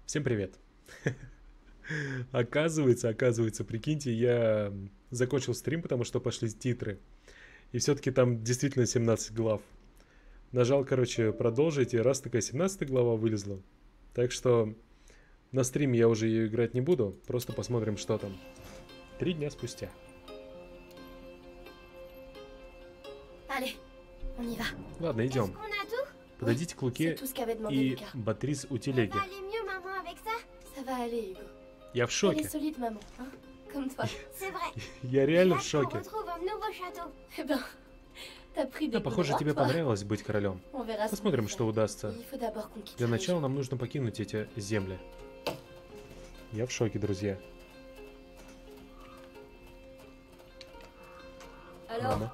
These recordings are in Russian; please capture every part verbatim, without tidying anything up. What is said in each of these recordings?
Всем привет. Оказывается, оказывается, прикиньте, я закончил стрим, потому что пошли титры. И все-таки там действительно семнадцать глав. Нажал, короче, продолжить, и раз такая семнадцатая глава вылезла. Так что на стриме я уже ее играть не буду, просто посмотрим, что там. Три дня спустя. Ладно, идем. Подойдите к Луке и Батрис у телеги. Я в шоке. Я реально в шоке. Да, похоже, тебе понравилось быть королем. Посмотрим, что удастся. Для начала нам нужно покинуть эти земли. Я в шоке, друзья. Мама.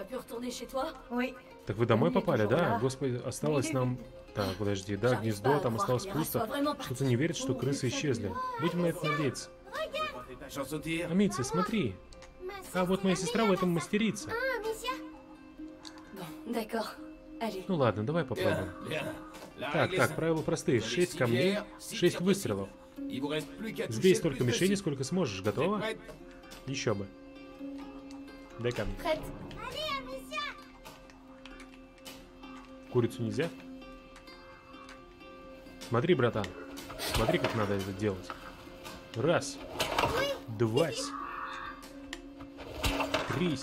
Так вы домой попали, да? Господи, осталось нам... Так, подожди, да, гнездо, там осталось пусто. Что-то не верит, что крысы исчезли. Будем на это надеяться. Амиция, смотри. А вот моя сестра в этом мастерица. Ну ладно, давай попробуем. Так, так, правила простые. Шесть камней, шесть выстрелов. Сбей столько мишеней, сколько сможешь. Готово? Еще бы. Дай камни. Курицу нельзя? Смотри, братан. Смотри, как надо это делать. Раз. Два. Три.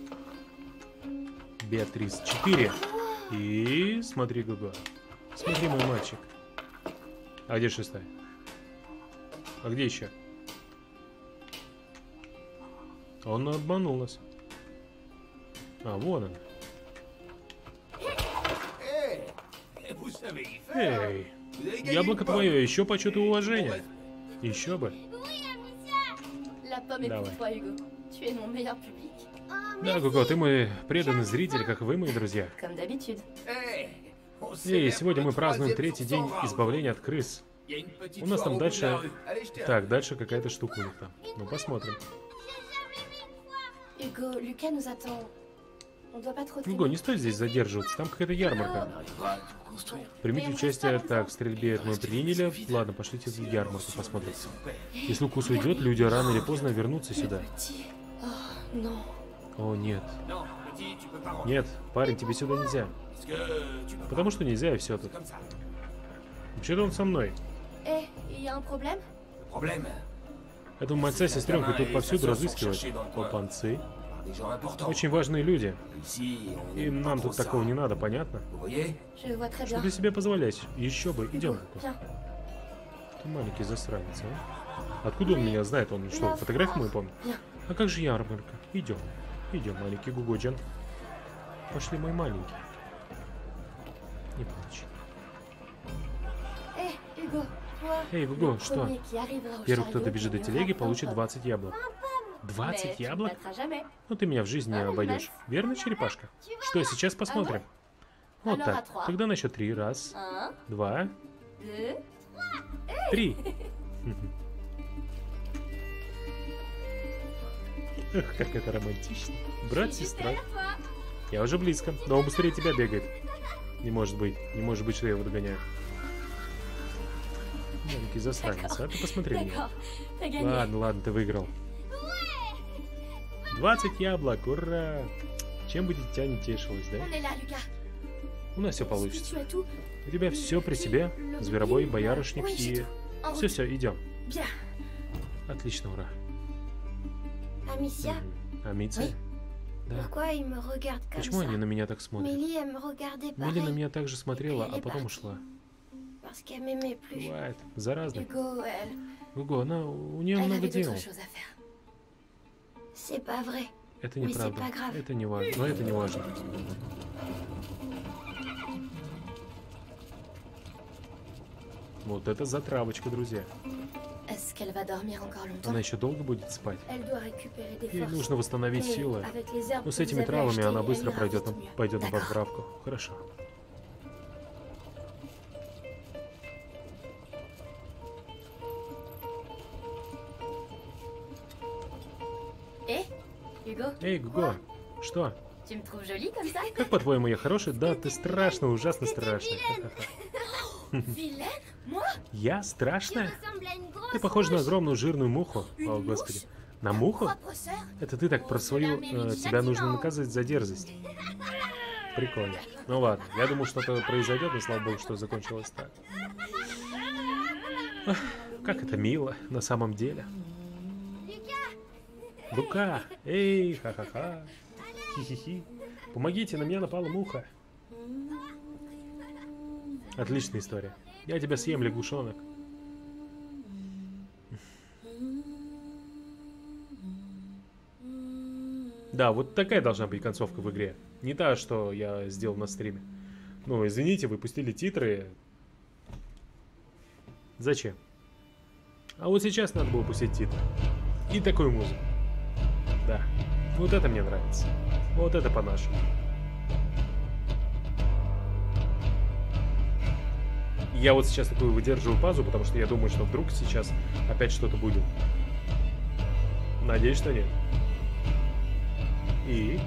Беатрис. Четыре. И смотри, Гуго. Смотри, мой мальчик. А где шестая? А где еще? Он обманул нас. А, вон он. Эй, яблоко твое, еще почет и уважение. Еще бы. Давай. Да, Гуго, ты мой преданный зритель, как вы, мои друзья. Эй, сегодня мы празднуем третий день избавления от крыс. У нас там дальше... Так, дальше какая-то штука у них там. Ну, посмотрим. Гуго, не стоит здесь задерживаться, там какая-то ярмарка. Примите участие. Так, в стрельбе это мы приняли. Ладно, пошлите в ярмарку, посмотрим. Если укус уйдет, люди рано или поздно вернутся сюда. О, нет. Нет, парень, тебе сюда нельзя. Потому что нельзя, и все тут. Вообще-то он со мной. Этому мальца сестренку тут повсюду разыскивают. Попанцы. Очень важные люди. И нам тут такого не надо, понятно? Что ты себе позволяешь? Еще бы, идем. Ты маленький засранец, а? Откуда он меня знает? Он что, фотографию мою помнит? А как же ярмарка? Идем. Идем, маленький Гугоджан. Пошли, мой маленький. Не плачь. Эй, Гуго, что? Первый, кто добежит до телеги, получит двадцать яблок. двадцать яблок? Ну ты меня в жизни не обойдешь. Верно, черепашка? Что, сейчас посмотрим. Вот так. Тогда на счет три. Раз, два, три. Эх, как это романтично. Брат, сестра. Я уже близко, но он быстрее тебя бегает. Не может быть. Не может быть, что я его догоняю. Маленький засранец, а ты посмотри меня. Ладно, ладно, ты выиграл. двадцать яблок, ура! Чем бы дитя не тешилось, да? У нас все получится. У тебя все при себе. Зверобой, боярышник и... Все-все, идем. Отлично, ура. Амиция? Да. Почему они на меня так смотрят? Мели на меня так же смотрела, а потом ушла. Бывает. Заразно. Гуго, она... у нее много дел. Это неправда. Это не важно. Но это не важно. Вот это затравочка, друзья. Она еще долго будет спать? Ей нужно восстановить силы. Но с этими травами она быстро пройдет на, пойдет на поправку. Хорошо. Эй, Гуго, что? Как по-твоему, я хороший? Да, ты страшно, ужасно страшный. Я страшная? Ты похожа на огромную жирную муху. О, господи. На муху? Это ты так про свою... Э, тебя нужно наказывать за дерзость. Прикольно. Ну ладно, я думал, что-то произойдет, но слава богу, что закончилось так. Ах, как это мило на самом деле. Лука! Эй, ха-ха-ха. Хи-хи-хи. Помогите, на меня напала муха. Отличная история. Я тебя съем, лягушонок. Да, вот такая должна быть концовка в игре. Не та, что я сделал на стриме. Ну, извините, выпустили титры. Зачем? А вот сейчас надо было пустить титры. И такую музыку. Да. Вот это мне нравится. Вот это по-нашему. Я вот сейчас такую выдерживаю паузу, потому что я думаю, что вдруг сейчас опять что-то будет. Надеюсь, что нет. И...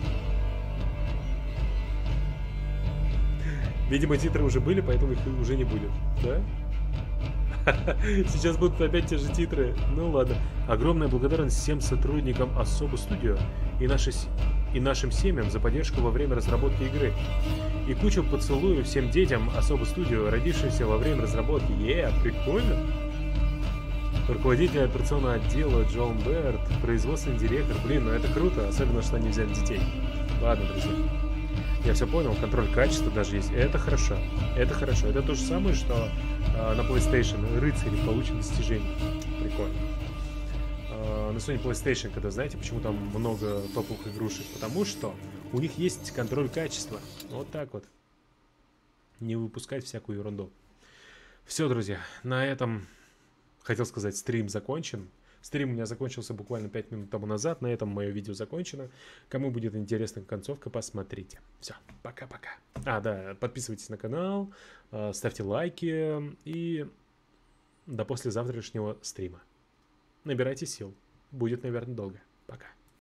Видимо, титры уже были, поэтому их уже не будет. Да? Сейчас будут опять те же титры. Ну ладно. Огромная благодарность всем сотрудникам Asobo Studio и, наши, и нашим семьям за поддержку во время разработки игры. И кучу поцелуев всем детям Asobo Studio, родившимся во время разработки. Е, yeah, прикольно. Руководитель операционного отдела Джон Берт, производственный директор. Блин, ну это круто, особенно, что они взяли детей. Ладно, друзья. Я все понял, контроль качества даже есть. Это хорошо. Это хорошо. Это то же самое, что э, на PlayStation рыцари получат достижения. Прикольно. Э, на Sony PlayStation, когда, знаете, почему там много топовых игрушек? Потому что у них есть контроль качества. Вот так вот. Не выпускать всякую ерунду. Все, друзья, на этом, хотел сказать, стрим закончен. Стрим у меня закончился буквально пять минут тому назад. На этом мое видео закончено. Кому будет интересна концовка, посмотрите. Все, пока-пока. А, да, подписывайтесь на канал, ставьте лайки. И до послезавтрашнего стрима. Набирайте сил. Будет, наверное, долго. Пока.